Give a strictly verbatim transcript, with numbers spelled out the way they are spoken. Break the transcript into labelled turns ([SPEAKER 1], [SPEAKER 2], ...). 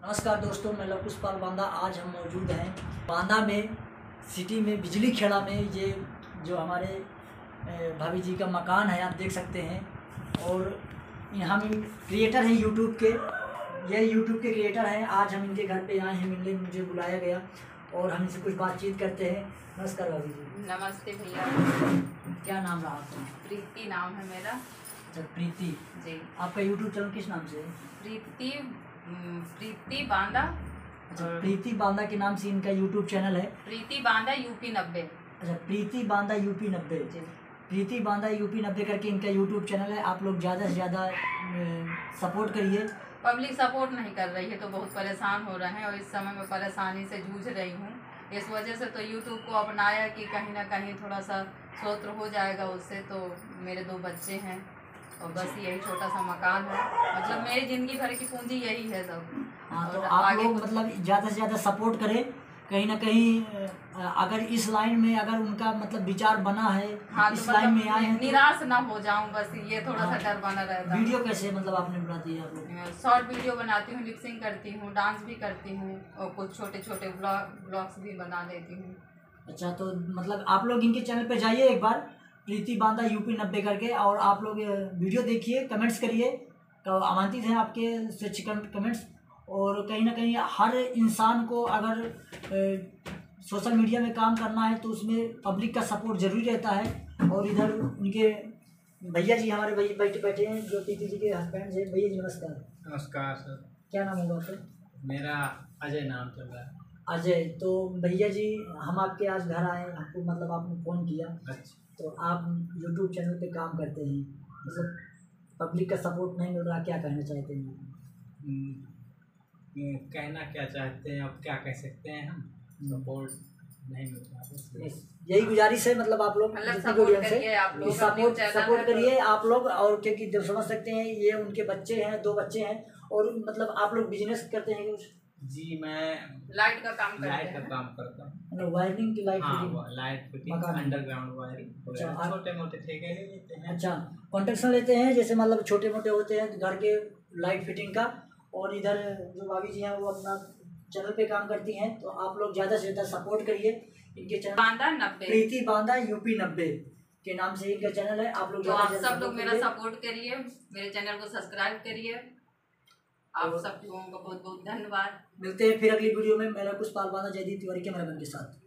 [SPEAKER 1] नमस्कार दोस्तों, मैं लव पुष्पाल बांदा। आज हम मौजूद हैं बांदा में, सिटी में, बिजली खेड़ा में। ये जो हमारे भाभी जी का मकान है, आप देख सकते हैं। और यहाँ में क्रिएटर हैं यूट्यूब के, ये यूट्यूब के क्रिएटर हैं। आज हम इनके घर पे आए हैं मिलने, मुझे बुलाया गया और हम इनसे कुछ बातचीत करते हैं। नमस्कार भाभी जी।
[SPEAKER 2] नमस्ते भैया।
[SPEAKER 1] क्या नाम रहा आपका?
[SPEAKER 2] प्रीति नाम है मेरा।
[SPEAKER 1] अच्छा, प्रीति
[SPEAKER 2] जी।
[SPEAKER 1] आपका यूट्यूब चैनल किस नाम से है?
[SPEAKER 2] प्रीति प्रीति बांदा।
[SPEAKER 1] अच्छा, प्रीति बांदा के नाम से इनका यूट्यूब चैनल है।
[SPEAKER 2] प्रीति बांदा यूपी नब्बे।
[SPEAKER 1] अच्छा, प्रीति बांदा यूपी नब्बे। प्रीति बांदा यूपी नब्बे करके इनका यूट्यूब चैनल है। आप लोग ज़्यादा से ज़्यादा सपोर्ट करिए।
[SPEAKER 2] पब्लिक सपोर्ट नहीं कर रही है तो बहुत परेशान हो रहे हैं और इस समय में परेशानी से जूझ रही हूँ। इस वजह से तो यूट्यूब को अपनाया कि कहीं ना कहीं थोड़ा सा स्रोत हो जाएगा उससे। तो मेरे दो बच्चे हैं और बस यही छोटा सा मकान है। मतलब मेरी ज़िंदगी भर की पूंजी यही है सब।
[SPEAKER 1] हाँ, तो आप लोग मतलब ज़्यादा से ज़्यादा सपोर्ट करें। कहीं ना कहीं अगर इस लाइन में अगर उनका मतलब विचार बना है,
[SPEAKER 2] हाँ,
[SPEAKER 1] इस
[SPEAKER 2] तो
[SPEAKER 1] लाइन
[SPEAKER 2] मतलब
[SPEAKER 1] में आए हैं,
[SPEAKER 2] निराश ना हो जाऊं, बस ये थोड़ा
[SPEAKER 1] हाँ,
[SPEAKER 2] सा डर बना रहता है।
[SPEAKER 1] वीडियो कैसे मतलब आपने बनाती है आप लोग?
[SPEAKER 2] शॉर्ट वीडियो बनाती हूँ, लिपसिंग करती हूँ, डांस भी करती हूँ और कुछ छोटे छोटे ब्लॉग ब्लॉग्स भी बना देती हूँ। अच्छा,
[SPEAKER 1] तो मतलब आप लोग इनके चैनल पे जाइए एक बार, प्रीति बांदा यूपी नब्बे करके, और आप लोग वीडियो देखिए, कमेंट्स करिए। तो आमंत्रित हैं आपके से कमेंट्स। और कहीं ना कहीं हर इंसान को अगर सोशल मीडिया में काम करना है तो उसमें पब्लिक का सपोर्ट जरूरी रहता है। और इधर उनके भैया जी हमारे भैया बैठे बैठे हैं, जो प्रीति जी के हस्बैंड हैं। भैया जी नमस्कार।
[SPEAKER 3] नमस्कार सर।
[SPEAKER 1] क्या नाम होगा आपका?
[SPEAKER 3] मेरा अजय नाम चल रहा है।
[SPEAKER 1] अजय। तो भैया जी, हम आपके आज घर आए, हमको मतलब आपने फ़ोन किया।
[SPEAKER 3] अच्छा।
[SPEAKER 1] तो आप यूट्यूब चैनल पे काम करते हैं, मतलब पब्लिक का सपोर्ट नहीं मिल रहा, क्या कहना चाहते हैं?
[SPEAKER 3] कहना क्या चाहते हैं, अब क्या कह सकते हैं, हम सपोर्ट नहीं मिल रहा।
[SPEAKER 1] यही गुजारिश है, मतलब आप लोग
[SPEAKER 2] सपोर्ट करिए, आप लोग
[SPEAKER 1] सपोर्ट सपोर्ट करिए आप लोग। और क्योंकि जब समझ सकते हैं, ये उनके बच्चे हैं, दो बच्चे हैं। और मतलब आप लोग बिजनेस करते हैं कुछ?
[SPEAKER 3] जी, मैं
[SPEAKER 2] लाइट का काम करता
[SPEAKER 3] लाइट का काम करता हूँ।
[SPEAKER 1] मतलब वायरिंग की light fitting?
[SPEAKER 3] Light fitting, underground wiring, छोटे मोटे ठेके ले लेते हैं।
[SPEAKER 1] अच्छा, कॉन्ट्रैक्शन लेते हैं, जैसे मतलब छोटे मोटे होते हैं घर के लाइट फिटिंग का। और इधर जो भाभी जी हैं वो अपना चैनल पे काम करती हैं। तो आप लोग ज़्यादा से ज़्यादा सपोर्ट करिए इनके चैनल।
[SPEAKER 2] बांदा नब्बे,
[SPEAKER 1] प्रीति बांदा यूपी नब्बे के नाम से इनका चैनल है। आप लोग
[SPEAKER 2] तो आप सब लोग मेरा सपोर्ट करिए, मेरे चैनल को सब्सक्राइब करिए। आप सब लोगों को बहुत बहुत धन्यवाद।
[SPEAKER 1] मिलते हैं फिर अगली वीडियो में। मेरा पुष्पाल बांदा, जयदीप तिवारी कैमरामैन के साथ।